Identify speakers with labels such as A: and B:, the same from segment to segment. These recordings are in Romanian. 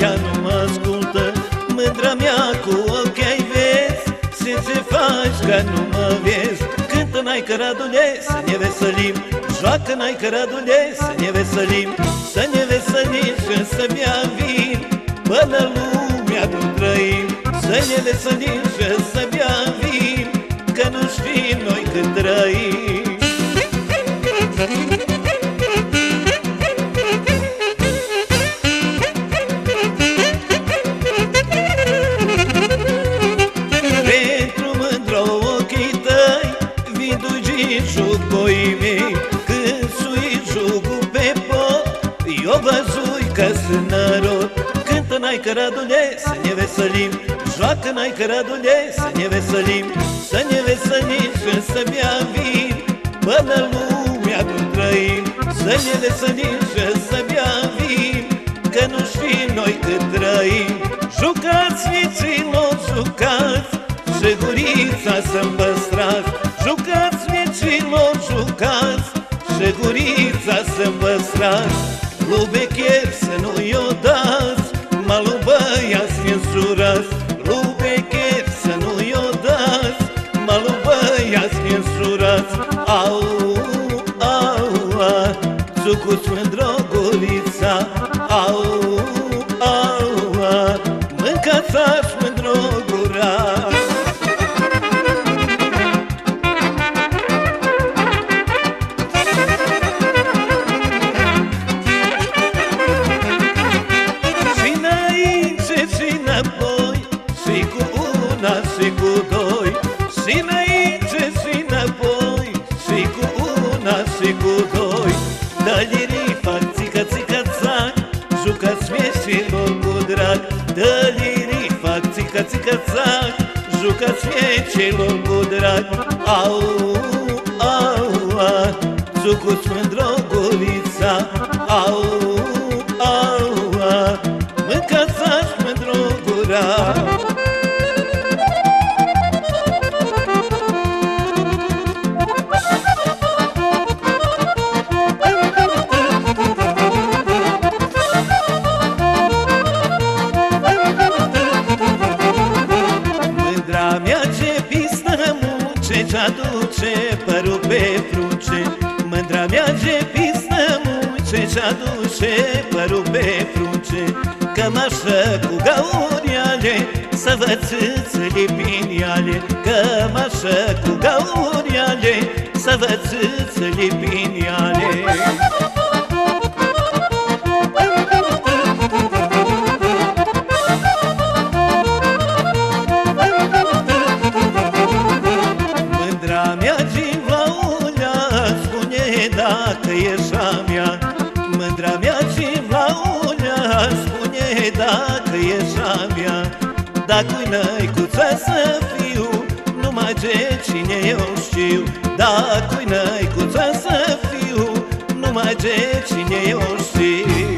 A: ea nu mă ascultă. Mândra mea cu ochi ai vezi, și ce faci că nu mă vezi? Cântă n-ai că radule, să ne veselim, joacă n-ai că radule, să ne veselim, să ne veselim și să bea vin, până lumea nu trăim. Să ne veselim și să bea vin, că nu știm noi când trăim. Pentru mândră ochii tăi, vin dugi juc boii mei. Când sui jugul pe pot, eu văzui că sunt nărod. Cântă n-ai că radule, să ne veselim, joacă n-ai că radule, să ne veselim, să ne veselim și să bea vin, până lumea nu trăim. Să ne veselim și să bea vin, că nu știm noi cât trăim. Jucați, vieților, jucați, și gurița să-mi păstrați. Jucați, vieților, jucați, și gurița să-mi păstrați. Lui becher să nu-i o dați, malul băiați ne-nsurați. Lui becher să nu-i o dați, malul băiați ne-nsurați. Au, au, au, zucuți mândră gurița. Au, au, au, mâncați-aș mândră gura. Și cu doi, și înainte și înapoi, și cu una și cu doi. Dă-li fac țică, țică, țac, jucați vieților cu drag. Dă-li fac țică, țică, țac, jucați vieților cu drag. Au, au, au, jucuți mândră gurița. Au, au, au, mâncați-aș mândră gura. Ce-aduce părul pe frunce, mândra mea ce pistă munce, ce-aduce părul pe frunce. Cămașă cu gauri ale, să vă țâțâli prin ale. Cămașă cu gauri ale, să vă țâțâli prin ale. Dacă ești a mea, mândra mea și vlaunea, spune dacă ești a mea. Dacă-i năicuța să fiu, numai ce cine eu știu. Dacă-i năicuța să fiu, numai ce cine eu știu.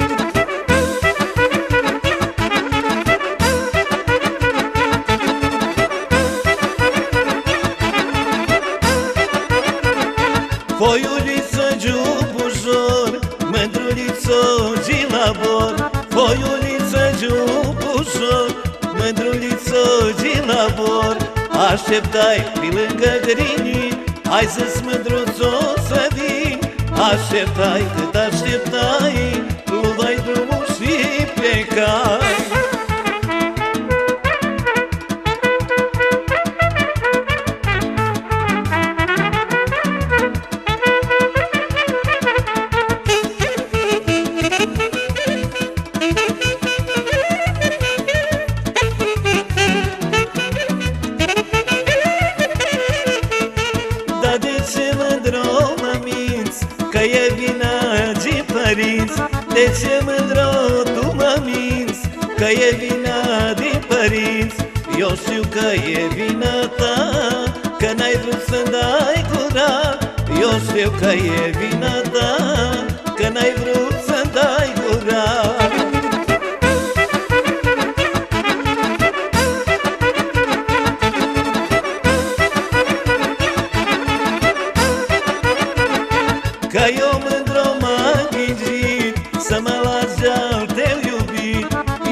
A: Foiuliță giubujor, mândruliță gilabor. Foiuliță giubujor, mândruliță gilabor. Așteptai pe lângă grini, hai să-ți mândruț-o să vin. Așteptai cât așteptai, luai drumul și plecai. Că e vina de părinți, de ce mândră tu mă minți? Că e vina de părinți, eu știu că e vina ta, că n-ai vrut să-mi dai gura. Eu știu că e vina ta, că n-ai vrut să-mi dai gura. Că eu mândră m-am ghicit, să mă las de-al tău iubit.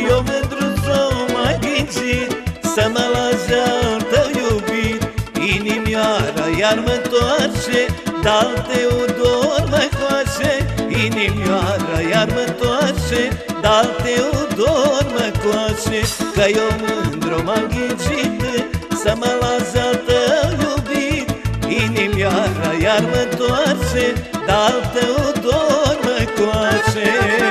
A: ghicit să mă lase al tău iubit. Inimioara iar mă toarce, dar Teodor mă coace. Inimioara iar mă toarce, dar Teodor mă coace. Că eu mândru m-am ghicit să mă lase al tău iubit. Inimioara iar mă toarce, dar Teodor mă coace.